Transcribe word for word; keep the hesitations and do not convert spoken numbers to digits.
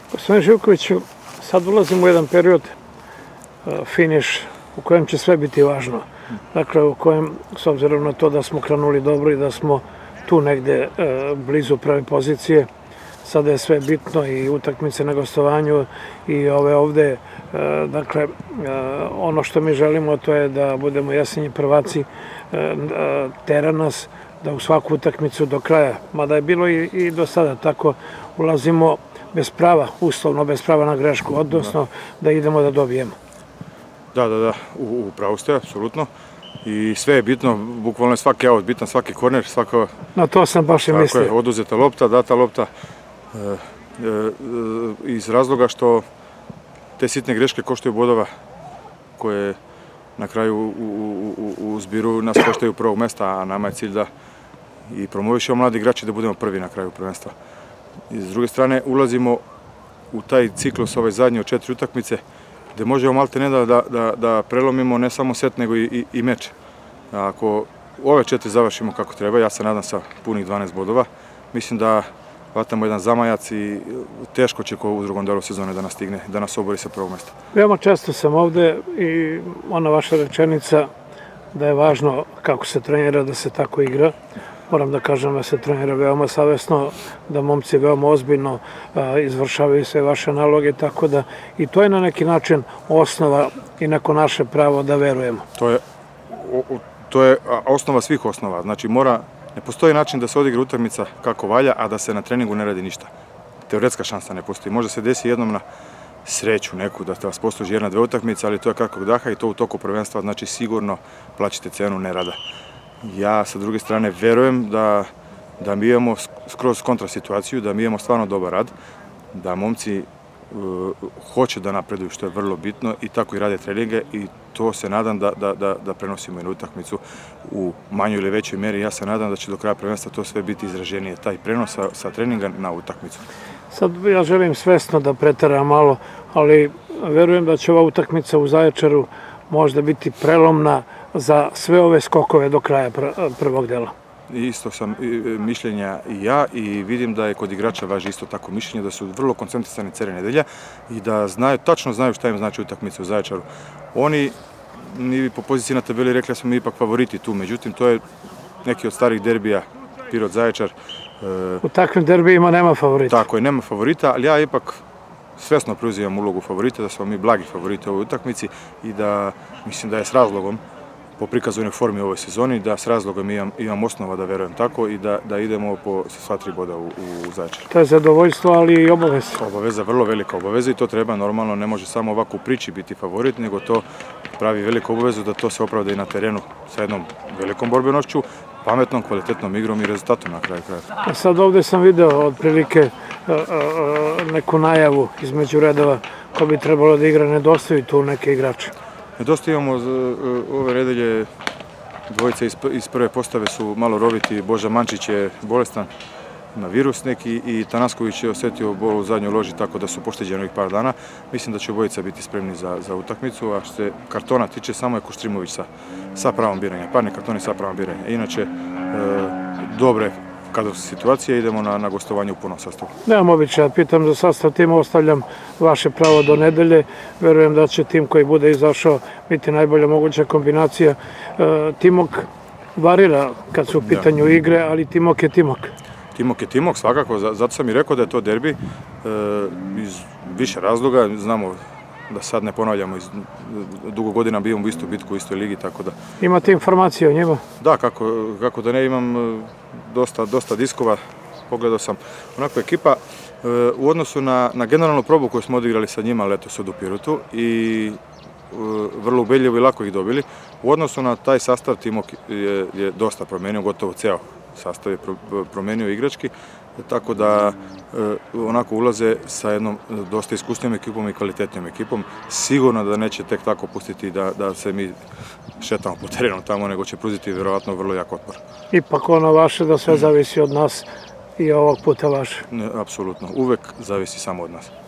Gospodine Živkoviću, sad ulazimo u jedan period, finiš, u kojem će sve biti važno. Dakle, u kojem, s obzirom na to da smo krenuli dobro i da smo tu negde blizu prve pozicije, sada je sve bitno i utakmice na gostovanju i ove ovde, dakle, ono što mi želimo to je da budemo jesenji prvaci, tera nas da u svaku utakmicu do kraja, mada je bilo i do sada tako, ulazimo bez prava, uslovno bez prava na grešku, odnosno da idemo da dobijemo. Da, da, da, u pravu ste, apsolutno. I sve je bitno, bukvalno je svaki aut bitan, svaki korner, svaka... Na to sam baš i mislio. Tako je, oduzeta lopta, data lopta, iz razloga što te sitne greške koštaju bodova koje na kraju u zbiru nas koštaju prvog mesta, a nama je cilj da i promovišemo mladi igrači da budemo prvi na kraju prvenstva. I s druge strane, ulazimo u taj ciklus ove zadnje od četiri utakmice gde možemo malte ne da prelomimo ne samo set nego i meč. Ako ove četiri završimo kako treba, ja se nadam sa punih dvanaest bodova, mislim da hvatamo jedan zamajac i teško će ko u drugom delu sezone da nas stigne, da nas obori sa prvog mesta. Veoma često sam ovde i ona vaša rečenica da je važno kako se trenira, da se tako igra. Moram da kažem da se trenira veoma savesno, da momci veoma ozbiljno izvršavaju sve vaše naloge, tako da i to je na neki način osnova i neko naše pravo da verujemo. To je osnova svih osnova, znači mora, ne postoji način da se odigra utakmica kako valja, a da se na treningu ne radi ništa. Teoretska šansa ne postoji, može se desi jednom na sreću neku da vas posluži jedna, dve utakmice, ali to je kakvog daha i to u toku prvenstva, znači sigurno plaćate cenu nerada. Ja sa druge strane verujem da mi imamo skroz kontra situaciju, da mi imamo stvarno dobar rad, da momci hoće da napreduju što je vrlo bitno i tako i rade treninge i to se nadam da prenosimo i na utakmicu u manjoj ili većoj meri. Ja se nadam da će do kraja prvenstva to sve biti izraženije, taj prenos sa treninga na utakmicu. Sad ja želim svesno da pretaram malo, ali verujem da će ova utakmica u Zaječaru možda biti prelomna za sve ove skokove do kraja prvog dela. Isto sam mišljenja i ja i vidim da je kod igrača važi isto tako mišljenje, da su vrlo koncentrisani cele nedelja i da znaju, tačno znaju šta im znači utakmica u Zaječaru. Oni, mi po poziciji na tabeli rekli da smo mi ipak favoriti tu, međutim to je neki od starih derbija, Pirot Zaječar. U takvim derbijima nema favorita. Tako je, nema favorita, ali ja ipak svesno preuzimam ulogu favorita, da smo mi blagi favoriti u ovoj utakmici i da mislim da je s razlogom po prikazanoj formi u ovoj sezoni, da s razlogom imam osnova da verujem tako i da idemo po sva tri boda u Zaječar. To je zadovoljstvo, ali i obaveza. Obaveza, vrlo velika obaveza i to treba normalno, ne može samo ovako u priči biti favorit, nego to pravi veliku obavezu da to se opravda i na terenu sa jednom velikom borbenošću, pametnom, kvalitetnom igrom i rezultatom na kraju kraja. Sad ovde sam video otprilike neku najavu između redova ko bi trebalo da igra, nedostaju tu neke igrače. Nedostajamo ove nedelje, dvojice iz prve postave su malo roviti, Boža Mančić je bolestan na virus neki i Tanasković je osetio bol u zadnjoj loži, tako da su pošteđeni ovih par dana. Mislim da će obojica biti spremni za utakmicu, a što se kartona tiče, samo je Koštrimović sa pravom biranja, parni kartoni sa pravom biranja. Inače, dobre kadrovske situacije, idemo na gostovanje u punom sastavu. Nemam običaja, pitam za sastav tima, ostavljam vaše pravo do nedelje. Verujem da će tim koji bude izašao biti najbolja moguća kombinacija. Timok varira kad su u pitanju igre, ali Timok je Timok. Timok je Timok, svakako, zato sam i rekao da je to derbi iz više razloga. Znamo da sad ne ponavljamo, dugo godina bijemo u istu bitku u istoj ligi, tako da... Imate informacije o njima? Da, kako da ne, imam dosta diskova, pogledao sam onako ekipa u odnosu na generalnu probu koju smo odigrali sa njima letos od u Pirotu i vrlo ubedljivo i lako ih dobili. U odnosu na taj sastav Timok je dosta promenio, gotovo ceo sastav je promenio igrački, tako da onako ulaze sa jednom dosta iskusnijom ekipom i kvalitetnijom ekipom. Sigurno da neće tek tako pustiti da se mi šetamo po terenu tamo, nego će pruziti vjerovatno vrlo jak otpor. Ipak ono vaše da sve zavisi od nas i ovog puta vaše. Apsolutno, uvek zavisi samo od nas.